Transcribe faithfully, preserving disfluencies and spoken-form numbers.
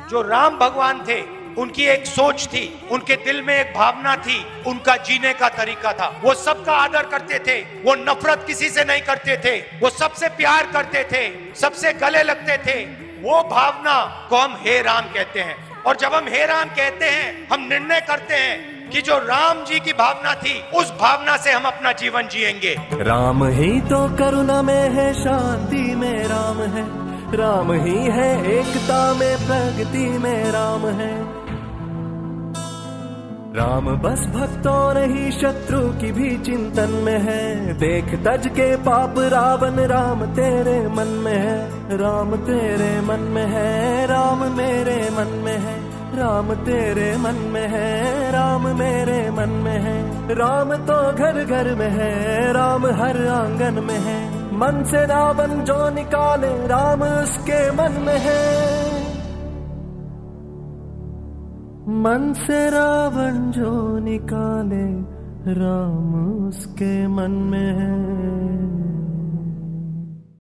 जो राम भगवान थे, उनकी एक सोच थी, उनके दिल में एक भावना थी, उनका जीने का तरीका था। वो सबका आदर करते थे, वो नफरत किसी से नहीं करते थे, वो सबसे प्यार करते थे, सबसे गले लगते थे। वो भावना को हम हे राम कहते हैं। और जब हम हे राम कहते हैं, हम निर्णय करते हैं कि जो राम जी की भावना थी, उस भावना से हम अपना जीवन जिएंगे। राम ही तो करुणा में है, शांति में राम है। राम ही है एकता में, प्रगति में राम है। राम बस भक्तों नहीं, शत्रु की भी चिंतन में है। देख तज के पाप रावण, राम तेरे मन में है। राम तेरे मन में है, राम मेरे मन में है। राम तेरे मन में है, राम मेरे मन में है। राम तो घर घर में है, राम हर आंगन में है। मन से रावण जो निकाले, राम उसके मन में है। मन से रावण जो निकाले, राम उसके मन में है।